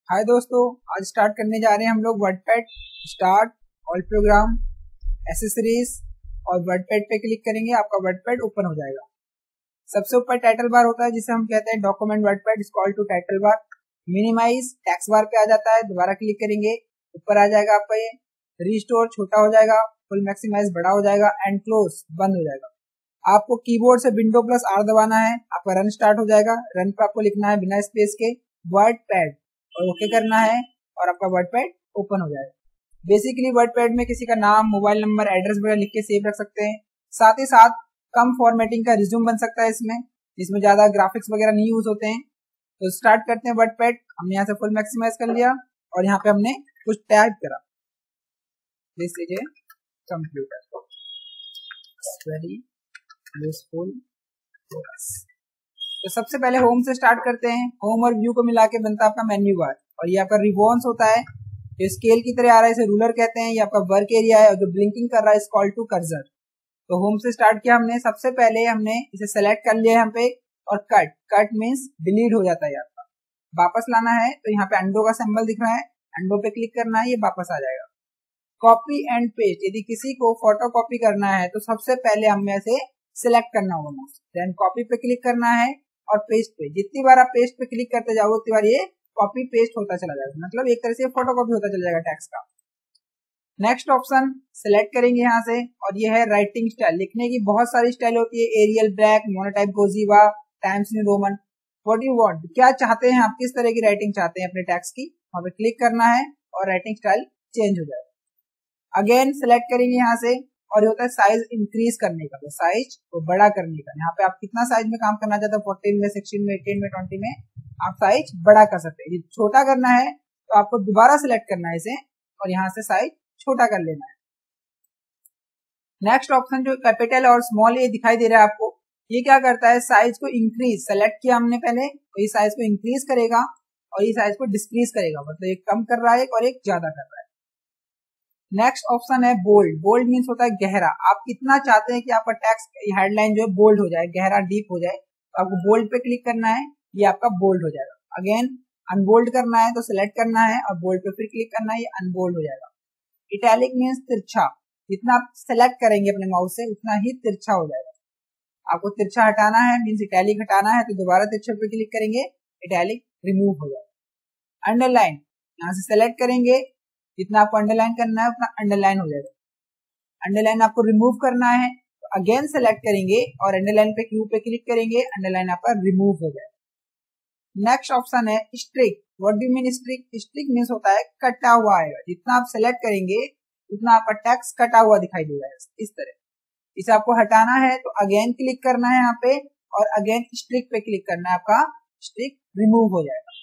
हाय दोस्तों, आज स्टार्ट करने जा रहे हैं हम लोग WordPad. Start, all program, accessories और वर्डपैड पे क्लिक करेंगे, आपका वर्डपैड ओपन हो जाएगा। सबसे ऊपर टाइटल बार होता है जिसे हम कहते हैं document WordPad is called to title bar. Minimize text bar पे आ जाता है, दोबारा क्लिक करेंगे ऊपर आ जाएगा आपका ये। रिस्टोर छोटा हो जाएगा, फुल मैक्सिमाइज बड़ा हो जाएगा एंड क्लोज बंद हो जाएगा। आपको कीबोर्ड से विंडो प्लस आर दबाना है, आपका रन स्टार्ट हो जाएगा। रन पे आपको लिखना है बिना स्पेस के वर्डपैड और ओके करना है और आपका वर्डपैड ओपन हो जाएगा। बेसिकली वर्डपैड में किसी का नाम, मोबाइल नंबर, एड्रेस वगैरह लिख के सेव रख सकते हैं। साथ ही साथ कम फॉर्मेटिंग का रिज्यूम बन सकता है इसमें ज्यादा ग्राफिक्स वगैरह नहीं यूज होते हैं। तो स्टार्ट करते हैं वर्डपैड। हमने यहाँ से फुल मैक्सिमाइज कर लिया और यहाँ पे हमने कुछ टाइप करा। देख लीजिए, computer very useful for us. तो सबसे पहले होम से स्टार्ट करते हैं। होम और व्यू को मिला के बनता है आपका मेन्यू बार और ये आपका रिबॉन्स होता है, ये स्केल की तरह आ रहा है, इसे रूलर कहते हैं। ये आपका वर्क एरिया है और जो ब्लिंकिंग कर रहा है इस कॉल टू कर्सर। तो होम से स्टार्ट किया हमने। सबसे पहले हमने इसे सेलेक्ट कर लिया यहाँ पे और कट मीन्स डिलीट हो जाता है आपका। वापस लाना है तो यहाँ पे अंडो का सिंबल दिख रहा है, अंडो पे क्लिक करना है, ये वापस आ जाएगा। कॉपी एंड पेस्ट, यदि किसी को फोटो कॉपी करना है तो सबसे पहले हमें ऐसे सिलेक्ट करना होगा, देन कॉपी पे क्लिक करना है और पेस्ट पे। जितनी बार आप पेस्ट पे क्लिक करते जाओगे उतनी बार ये कॉपी पेस्ट होता चला जाएगा, मतलब एक तरह से फोटो कॉपी होता चला जाएगा टेक्स्ट का। नेक्स्ट ऑप्शन सिलेक्ट करेंगे यहाँ से और ये है राइटिंग स्टाइल। लिखने की बहुत सारी स्टाइल होती है, एरियल, ब्लैक, मोनोटाइप, गोजीवा, Times New Roman. What you want, क्या चाहते हैं आप, किस तरह की राइटिंग चाहते हैं अपने टेक्स्ट की, वहां पे क्लिक करना है और राइटिंग स्टाइल चेंज हो जाएगा। अगेन सिलेक्ट करेंगे यहाँ से और ये होता है साइज इंक्रीज करने का, तो साइज को बड़ा करने का। यहाँ पे आप कितना साइज में काम करना चाहते हो, 14 में, 16 में, 18 में, 20 में, आप साइज बड़ा कर सकते हैं। छोटा करना है तो आपको दोबारा सिलेक्ट करना है इसे और यहाँ से साइज छोटा कर लेना है। नेक्स्ट ऑप्शन जो कैपिटल और स्मॉल ये दिखाई दे रहा है आपको, ये क्या करता है, साइज को इंक्रीज, सेलेक्ट किया हमने पहले तो ये साइज को इंक्रीज करेगा और ये साइज को डिक्रीज करेगा, मतलब एक कम कर रहा है और एक ज्यादा कर रहा है। नेक्स्ट ऑप्शन है बोल्ड। बोल्ड मीन्स होता है गहरा। आप कितना चाहते हैं कि आपका टेक्स्ट हेडलाइन जो है बोल्ड हो जाए, गहरा डीप हो जाए, तो आपको बोल्ड पे क्लिक करना है, ये आपका बोल्ड हो जाएगा। अगेन अनबोल्ड करना है तो सिलेक्ट करना है और बोल्ड पे फिर क्लिक करना है, ये अनबोल्ड हो जाएगा। इटैलिक मीन्स तिरछा, जितना आप सेलेक्ट करेंगे अपने माउस से उतना ही तिरछा हो जाएगा। आपको तिरछा हटाना है मीन्स इटैलिक हटाना है तो दोबारा तिरछे पे क्लिक करेंगे, इटैलिक रिमूव हो जाएगा। अंडरलाइन, यहाँ से सेलेक्ट करेंगे, जितना आपको अंडरलाइन करना है उतना अंडरलाइन हो जाएगा। अंडरलाइन आपको रिमूव करना है तो अगेन सेलेक्ट करेंगे और अंडरलाइन पे क्यू पे क्लिक करेंगे, अंडरलाइन आपका रिमूव हो जाएगा। नेक्स्ट ऑप्शन है strike. What do mean strike? Strike means होता है कटा हुआ आएगा, जितना आप सेलेक्ट करेंगे उतना आपका टेक्स्ट कटा हुआ दिखाई देगा इस तरह। इसे आपको हटाना है तो अगेन क्लिक करना है यहाँ पे और अगेन स्ट्रिक पे क्लिक करना है, आपका स्ट्रिक रिमूव हो जाएगा।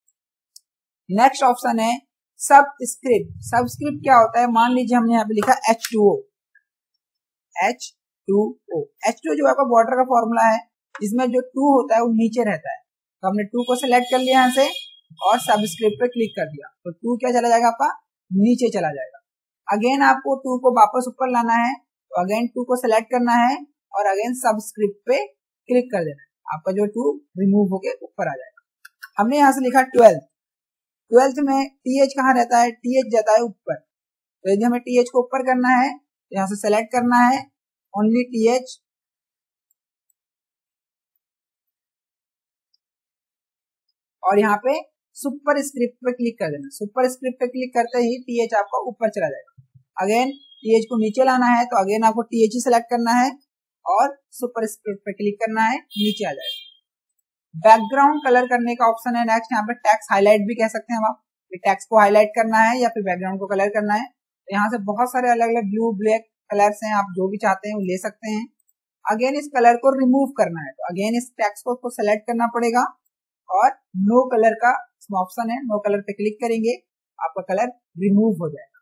नेक्स्ट ऑप्शन है सबस्क्रिप्ट। सबस्क्रिप्ट क्या होता है, मान लीजिए हमने यहाँ पे लिखा H2O। H2O जो आपका वाटर का फॉर्मूला है, इसमें जो 2 होता है वो नीचे रहता है, तो हमने 2 को सिलेक्ट कर लिया यहाँ से और सबस्क्रिप्ट पे क्लिक कर दिया तो 2 क्या चला जाएगा, आपका नीचे चला जाएगा। अगेन आपको 2 को वापस ऊपर लाना है तो अगेन 2 को सिलेक्ट करना है और अगेन सबस्क्रिप्ट पे क्लिक कर देना है, आपका जो 2 रिमूव होके ऊपर आ जाएगा। हमने यहाँ से लिखा 12 में TH कहाँ रहता है, TH जाता है ऊपर, तो यदि हमें TH को ऊपर करना है तो यहाँ से सेलेक्ट करना है ओनली TH और यहाँ पे सुपर स्क्रिप्ट पे क्लिक कर देना। सुपर स्क्रिप्ट पे क्लिक करते ही TH आपका ऊपर चला जाएगा। अगेन TH को नीचे लाना है तो अगेन आपको TH ही सिलेक्ट करना है और सुपर स्क्रिप्ट पे क्लिक करना है, नीचे आ जाएगा। बैकग्राउंड कलर करने का ऑप्शन है नेक्स्ट। यहाँ पे टेक्स्ट हाईलाइट भी कह सकते हैं आप, टेक्स्ट को हाईलाइट करना है या फिर बैकग्राउंड को कलर करना है। तो यहाँ से बहुत सारे अलग अलग ब्लू, ब्लैक कलर्स हैं, आप जो भी चाहते हैं वो ले सकते हैं। अगेन इस कलर को रिमूव करना है तो अगेन इस टेक्स्ट को सेलेक्ट करना पड़ेगा और नो कलर का ऑप्शन है, नो कलर पे क्लिक करेंगे, आपका कलर रिमूव हो जाएगा।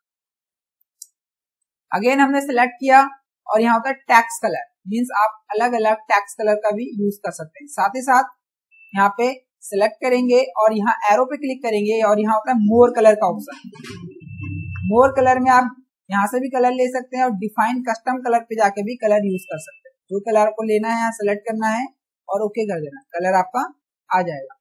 अगेन हमने सेलेक्ट किया और यहाँ होता है टेक्स्ट कलर, मीन्स आप अलग अलग टेक्स्ट कलर का भी यूज कर सकते हैं। साथ ही साथ यहाँ पे सिलेक्ट करेंगे और यहाँ एरो पे क्लिक करेंगे और यहाँ होता है मोर कलर का ऑप्शन। मोर कलर में आप यहाँ से भी कलर ले सकते हैं और डिफाइन कस्टम कलर पे जाके भी कलर यूज कर सकते हैं। जो कलर आपको लेना है यहाँ सेलेक्ट करना है और ओके कर देना, कलर आपका आ जाएगा।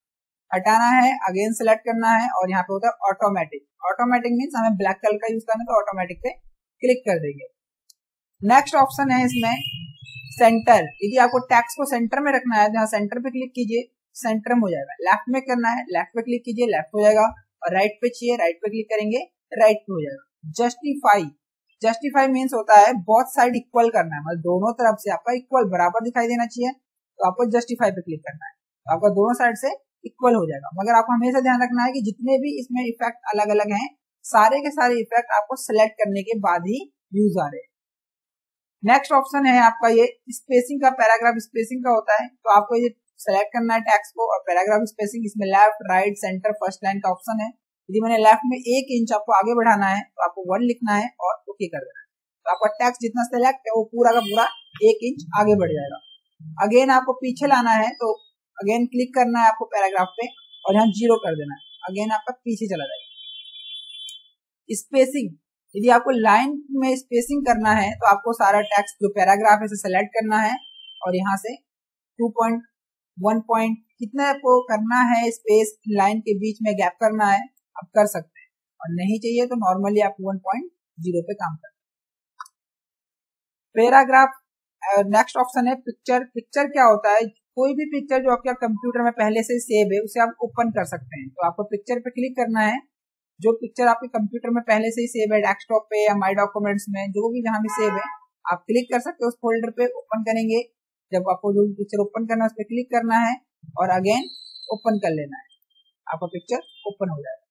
हटाना है, अगेन सेलेक्ट करना है और यहाँ पे होता है ऑटोमेटिक। ऑटोमेटिक मीन्स हमें ब्लैक कलर का यूज करना है तो ऑटोमेटिक पे क्लिक कर देंगे। नेक्स्ट ऑप्शन है इसमें सेंटर। यदि आपको टेक्स्ट को सेंटर में रखना है, जहाँ सेंटर पे क्लिक कीजिए, सेंटर में हो जाएगा। लेफ्ट में करना है, लेफ्ट पे क्लिक कीजिए, लेफ्ट हो जाएगा। और राइट पे चाहिए, राइट पे क्लिक करेंगे, राइट पे हो जाएगा। जस्टिफाई, जस्टिफाई मीन्स होता है बोथ साइड इक्वल करना है, मतलब दोनों तरफ से आपका इक्वल बराबर दिखाई देना चाहिए, तो आपको जस्टिफाई पे क्लिक करना है, तो आपका दोनों साइड से इक्वल हो जाएगा। मगर आपको हमेशा ध्यान रखना है कि जितने भी इसमें इफेक्ट अलग अलग हैं, सारे के सारे इफेक्ट आपको सिलेक्ट करने के बाद ही यूज आ रहे हैं। नेक्स्ट ऑप्शन है आपका ये स्पेसिंग का, पैराग्राफ स्पेसिंग का होता है, तो आपको ये सेलेक्ट करना है टेक्स्ट को। और पैराग्राफ स्पेसिंग इसमें left, right, centre, first line का ऑप्शन है। यदि मैंने लेफ्ट में 1 इंच आपको आगे बढ़ाना है तो आपको 1 लिखना है और ओके कर देना है, तो आपका टेक्स्ट जितना सेलेक्ट है वो पूरा का पूरा 1 इंच आगे बढ़ जाएगा। अगेन आपको पीछे लाना है तो अगेन क्लिक करना है आपको पैराग्राफ पे और यहाँ 0 कर देना है, अगेन आपका पीछे चला जाएगा। स्पेसिंग, यदि आपको लाइन में स्पेसिंग करना है तो आपको सारा टेक्स्ट जो पैराग्राफ है सेलेक्ट करना है और यहाँ से 2 पॉइंट 1 पॉइंट कितना आपको करना है स्पेस लाइन के बीच में गैप करना है, आप कर सकते हैं। और नहीं चाहिए तो नॉर्मली आप 1.0 पे काम करते हैं। पैराग्राफ। नेक्स्ट ऑप्शन है पिक्चर। पिक्चर क्या होता है, कोई भी पिक्चर जो आपके कंप्यूटर में पहले से सेव है उसे आप ओपन कर सकते हैं, तो आपको पिक्चर पे क्लिक करना है। जो पिक्चर आपके कंप्यूटर में पहले से ही सेव है, डेस्कटॉप पे या माई डॉक्यूमेंट्स में, जो भी जहां भी सेव है, आप क्लिक कर सकते हो उस फोल्डर पे, ओपन करेंगे। जब आपको जो पिक्चर ओपन करना है उस पर क्लिक करना है और अगेन ओपन कर लेना है, आपका पिक्चर ओपन हो जाएगा।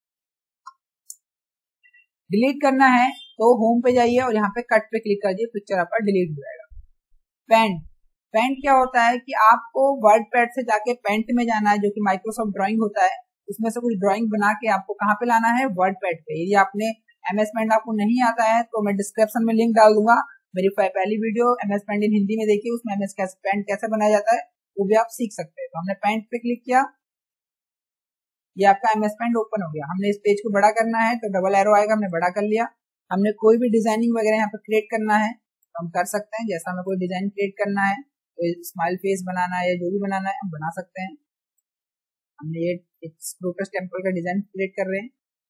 डिलीट करना है तो होम पे जाइए और यहाँ पे कट पे क्लिक करिए, पिक्चर आपका डिलीट हो जाएगा। पेंट। पेंट क्या होता है कि आपको वर्ड पैड से जाके पेंट में जाना है, जो कि माइक्रोसॉफ्ट ड्राइंग होता है, उसमें से कुछ ड्राइंग बना के आपको कहाँ पे लाना है, वर्ड पैड पे। यदि आपने एमएस पेंट आपको नहीं आता है तो मैं डिस्क्रिप्शन में लिंक डाल दूंगा, मेरी पहली video MS Paint in Hindi में देखिए, उसमें एमएस पेंट कैसे बनाया जाता है वो भी आप सीख सकते हैं। तो हमने पेंट पे क्लिक किया, ये आपका एमएस पेंट ओपन हो गया। हमने इस पेज को बड़ा करना है तो डबल एरो आएगा, हमने बड़ा कर लिया। हमने कोई भी डिजाइनिंग वगैरह यहाँ पे क्रिएट करना है तो हम कर सकते हैं। जैसा हमें कोई डिजाइन क्रिएट करना है, तो स्माइल फेस बनाना है या जो भी बनाना है हम बना सकते हैं। हमने ये लोटस टेम्पल का डिजाइन क्रिएट कर रहे हैं,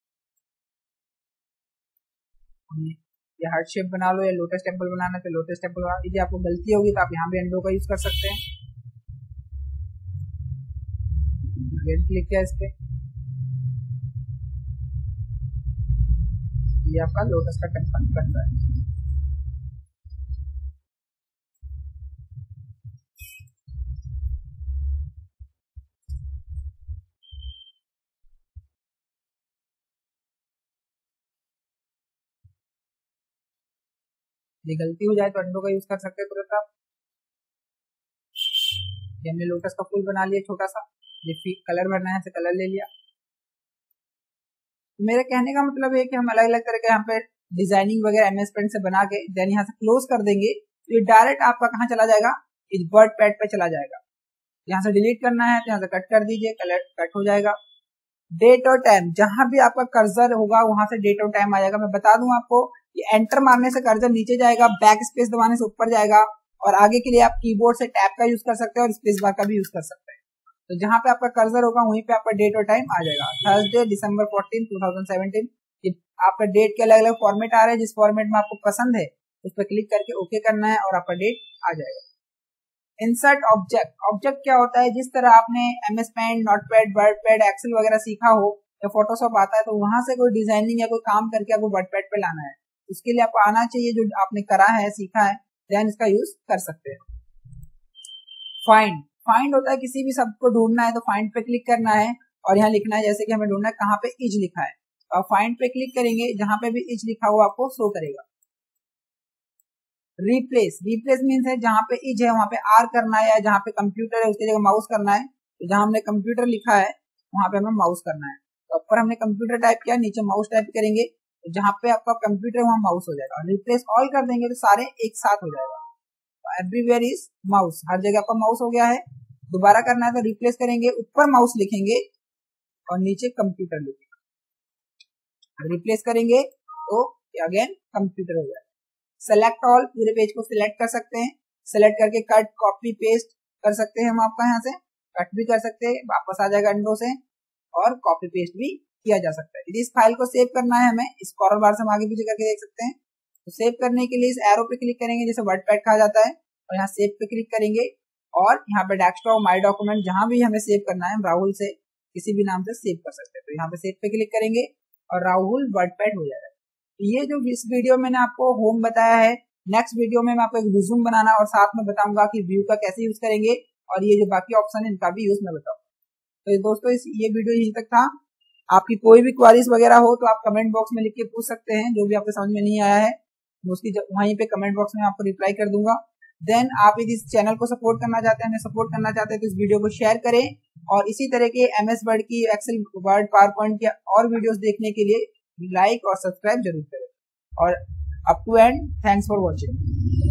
ये हार्ट शेप बना लो या लोटस टेम्पल बनाना है तो लोटस टेम्पल बना। यदि आपको गलती होगी तो आप यहाँ पे अंडो का यूज कर सकते हैं। क्लिक किया इस पे, ये आपका लोटस का टेम्पल बन रहा है। ये गलती हो जाए तो अंडो का यूज कर सकते हैं तुरंत आप। हमने लोटस का फूल बना लिया छोटा सा, ये कलर भरना है से कलर ले लिया। तो मेरे कहने का मतलब है कि हम अलग अलग तरह के यहाँ पे डिजाइनिंग वगैरह एमएस पेंट से बना के देन यहाँ से क्लोज कर देंगे तो ये डायरेक्ट आपका कहाँ चला जाएगा, इस वर्ड पैड पे चला जाएगा। यहाँ से डिलीट करना है तो यहाँ से कट कर दीजिए, कलर कट हो जाएगा। डेट और टाइम, जहां भी आपका कर्सर होगा वहां से डेट और टाइम आ जाएगा। मैं बता दूं आपको, ये एंटर मारने से कर्सर नीचे जाएगा, बैक स्पेस दबाने से ऊपर जाएगा, और आगे के लिए आप कीबोर्ड से टैब का यूज कर सकते हैं और स्पेस बार का भी यूज कर सकते हैं। तो जहां पे आपका कर्सर होगा वहीं पे आपका डेट और टाइम आ जाएगा। Thursday December 14, 2017। आपका डेट के अलग अलग फॉर्मेट आ रहे हैं, जिस फॉर्मेट में आपको पसंद है उस पर क्लिक करके ओके करना है और आपका डेट आ जाएगा। Insert object. ऑब्जेक्ट क्या होता है, जिस तरह आपने MS Paint, Notepad, WordPad, Excel वगैरह सीखा हो या फोटोशॉप आता है तो वहां से कोई डिजाइनिंग या कोई काम करके आपको वर्डपैड पे लाना है, उसके लिए आपको आना चाहिए जो आपने करा है, सीखा है, देन इसका यूज कर सकते हैं। फाइंड। फाइंड होता है किसी भी शब्द को ढूंढना है तो फाइंड पे क्लिक करना है और यहाँ लिखना है, जैसे कि हमें ढूंढना है कहाँ पे इज लिखा है, और फाइंड पे क्लिक करेंगे, जहां पे भी इज लिखा हुआ आपको शो करेगा। रिप्लेस। रिप्लेस मीन्स है जहां पे इज है वहां पे आर करना है, या जहां पे कंप्यूटर है उसकी जगह माउस करना है। तो जहां हमने कंप्यूटर लिखा है वहां पे हमें माउस करना है, तो ऊपर हमने कंप्यूटर टाइप किया, नीचे माउस टाइप करेंगे, तो जहां पे आपका कंप्यूटर वहां माउस हो जाएगा। और रिप्लेस ऑल कर देंगे तो सारे एक साथ हो जाएगा। तो एवरीवेयर इज माउस, हर जगह आपका माउस हो गया है। दोबारा करना है तो रिप्लेस करेंगे, ऊपर माउस लिखेंगे और नीचे कंप्यूटर लिखेंगे। रिप्लेस करेंगे तो अगेन कंप्यूटर हो जाएगा। सेलेक्ट ऑल, पूरे पेज को सिलेक्ट कर सकते हैं, सिलेक्ट करके कट, कॉपी, पेस्ट कर सकते हैं हम आपका, यहाँ से कट भी कर सकते हैं, वापस आ जाएगा अंडो से, और कॉपी पेस्ट भी किया जा सकता है। यदि इस फाइल को सेव करना है हमें, इस स्क्रॉल बार से हम आगे पीछे करके देख सकते हैं, तो सेव करने के लिए इस एरो पे क्लिक करेंगे जैसे वर्डपैड कहा जाता है, और यहाँ सेव पे क्लिक करेंगे और यहाँ पे डेस्कटॉप माई डॉक्यूमेंट जहां भी हमें सेव करना है हम राहुल से किसी भी नाम से सेव कर सकते हैं। तो यहाँ पे सेव पे क्लिक करेंगे और राहुल वर्डपैड हो जाएगा। तो ये जो इस वीडियो में मैंने आपको होम बताया है, नेक्स्ट वीडियो में मैं आपको एक रिज्यूम बनाना और साथ में बताऊंगा कि व्यू का कैसे यूज करेंगे, और ये जो बाकी ऑप्शन है इनका भी यूज मैं बताऊंगा। तो दोस्तों ये वीडियो यहीं तक था। आपकी कोई भी क्वारीज वगैरह हो तो आप कमेंट बॉक्स में लिख के पूछ सकते हैं, जो भी आपको समझ में नहीं आया है उसकी वहीं पे कमेंट बॉक्स में आपको रिप्लाई कर दूंगा। देन आप यदि इस चैनल को सपोर्ट करना चाहते हैं, हमें सपोर्ट करना चाहते हैं, तो इस वीडियो को शेयर करें और इसी तरह के MS वर्ड की, एक्सेल वर्ड, पावर पॉइंट के और वीडियोस देखने के लिए लाइक और सब्सक्राइब जरूर करें। और up to end thanks for watching.